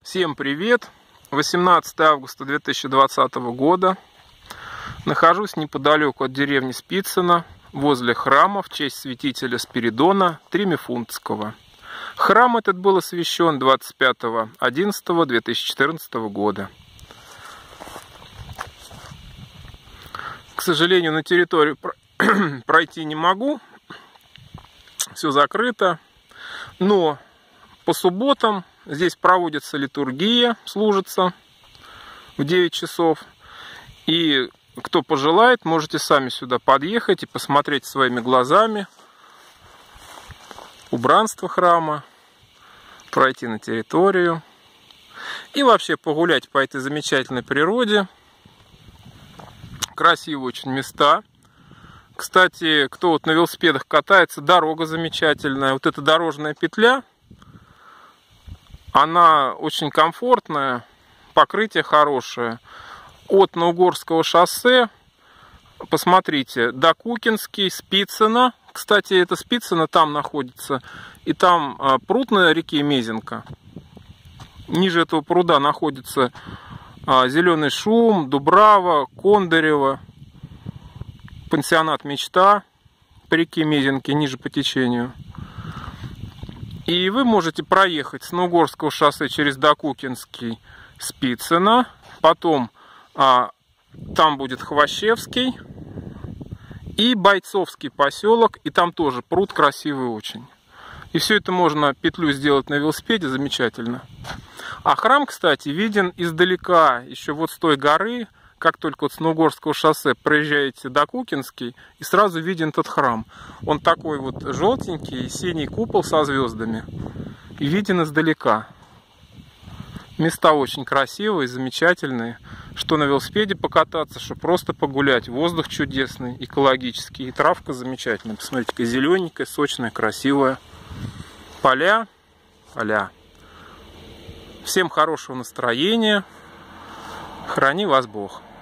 Всем привет! 18 августа 2020 года. Нахожусь неподалеку от деревни Спицыно, возле храма в честь святителя Спиридона Тримифунтского. Храм этот был освящен 25.11.2014 года. К сожалению, на территорию пройти не могу, все закрыто, но по субботам здесь проводится литургия, служится в 9 часов. И кто пожелает, можете сами сюда подъехать и посмотреть своими глазами убранство храма, пройти на территорию и вообще погулять по этой замечательной природе. Красивые очень места. Кстати, кто вот на велосипедах катается, дорога замечательная. Вот эта дорожная петля, она очень комфортная, покрытие хорошее. От Наугорского шоссе, посмотрите, до Кукинский, Спицыно. Кстати, это Спицыно там находится. И там пруд на реке Мезенка. Ниже этого пруда находится Зеленый Шум, Дубрава, Кондарево, пансионат Мечта по реке Мезенке, ниже по течению. И вы можете проехать с Наугорского шоссе через Докукинский, Спицыно, потом там будет Хвощевский и Бойцовский поселок, и там тоже пруд красивый очень. И все это можно петлю сделать на велосипеде, замечательно. А храм, кстати, виден издалека, еще вот с той горы. Как только вот с Наугорского шоссе проезжаете до Кукинский, и сразу виден этот храм. Он такой вот желтенький, синий купол со звездами. И виден издалека. Места очень красивые, замечательные. Что на велосипеде покататься, что просто погулять. Воздух чудесный, экологический. И травка замечательная. Посмотрите, какая зелененькая, сочная, красивая. Поля. Всем хорошего настроения. Храни вас Бог.